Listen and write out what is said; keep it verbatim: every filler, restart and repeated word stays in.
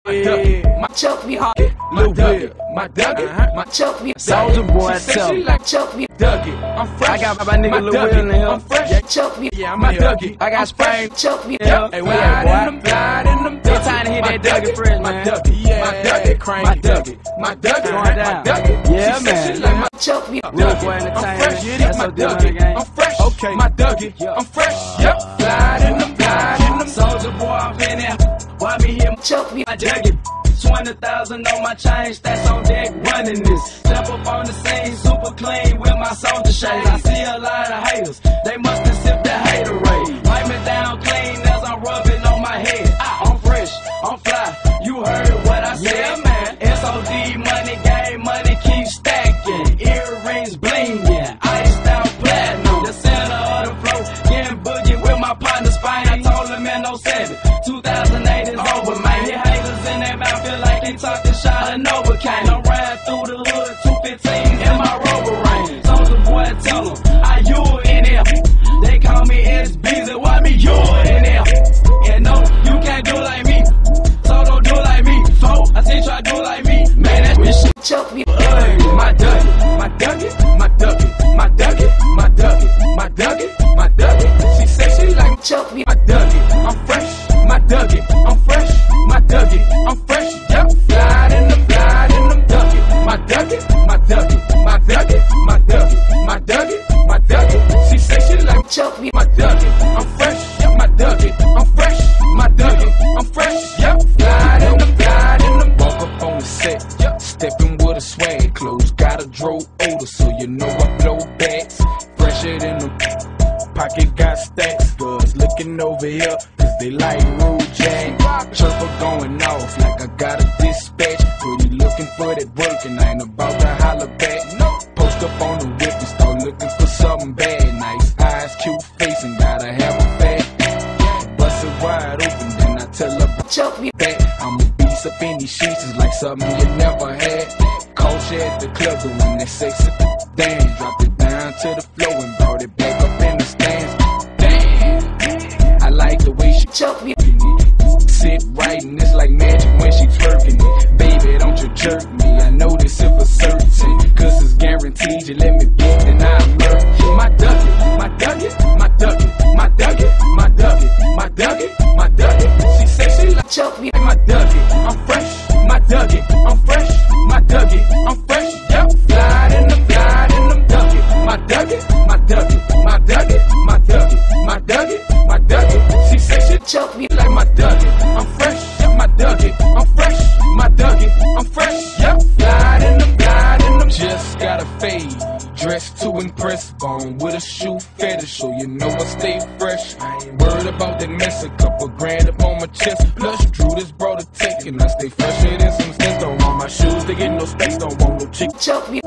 Yeah, my choke me hard, my Dougie, my Dougie, my choke me. Soldier boy, tell me. Like choke me, Dougie. I'm fresh. I got my nigga Lil Will in here. I'm fresh. Yeah, choke me. Yeah, I'm my Dougie. I got Spain. Choke me. Yeah. Hey, where at, boy? Glide in them. It's time to hit that Dougie fresh, man. My Dougie, yeah. My Dougie, crank. My Dougie, my Dougie, going down. My Dougie. Yeah, man. Like my choke me. Real boy entertainment. I'm fresh. That's my so different in the game. I'm fresh. Okay, my Dougie. I'm fresh. Yep. Glide in them. Glide in them. Soldier boy, I'm in there. Why me here? Choke me. My Dougie. twenty thousand on my chain, that's on deck running this. Step up on the scene, super clean with my soldier shades. I see a lot of haters, they must have sipped that haterade. Wipe me down clean as I'm rubbing on my head. I'm fresh, I'm fly, you heard what I said. Yeah, man. S O D money, game money, keep stacking. Earrings blinging, iced out platinum. The center of the flow, getting boogie with my partner Spain. I told him man, no seven. two thousand eight is over, man. Your haters in their mouth feel like they talking shot and Novocaine. I'm riding through the hood, two fifteen in my Rover range. Soldier boy, tell them, I you in there. They call me S B's and why me you in there. And no, you can't do like me, so don't do like me. Fo, I say try do like me, man, that bitch shit choke me. Hey, my Dougie, my Dougie, my Dougie, my Dougie, my Dougie, my Dougie, my Dougie. She say she like choke me. My Dougie, I'm fresh. My Dougie, I'm fresh. My Dougie, I'm fresh. Yep, glide in them, glide in them. Dougie, my Dougie, my Dougie, my Dougie, my Dougie, my Dougie, my Dougie. She say she like choke me. My Dougie, I'm fresh. Yep, my Dougie, I'm fresh. My Dougie, I'm fresh. Yep, glide in them, glide in them. Walk up on the set, yep, stepping with a swag. Clothes got a dro odor, so you know I blow bags. Fresher than them. Pocket got stacks, girls looking over here, cause they like Rude Jack. Chirper going off like I got a dispatch. Pretty looking for that work and I ain't about to holler back. Post up on the whip and start looking for something bad. Nice eyes, cute face, and gotta have a fat. Bust it wide open, then I tell her choke me back. I'm a beast up in these sheets, it's like something you never had. Culture at the club, but when they sexy dance, dropped it down to the floor and brought it back up in the stands. Damn, I like the way she choke me. Sit right and it's like magic when she twerking it. Baby, don't you jerk me, I know this if for certain, cause it's guaranteed you let me get then I'll murk. My Dougie, my Dougie, my Dougie, my Dougie, my Dougie, my Dougie, my Dougie. She say she like choke me. My Dougie, I'm fresh. My Dougie, I'm fresh. My Dougie, I'm fresh. Yep, glide in them, glide in them. Dougie, my Dougie, my Dougie, my Dougie, my Dougie, my Dougie, my Dougie. She say she choke me like my Dougie. I'm fresh. Yep, my Dougie, I'm fresh. My Dougie, I'm fresh. Yep, glide in them, glide in them. Just got a fade, dressed to impress, bone with a shoe fetish, so you know I stay fresh. I ain't worried about that mess, a couple grand up on my chest. Plus Drew this bro to take, and I stay fresher than some steps. Don't want my shoes to get no space, don't want no chick choke me.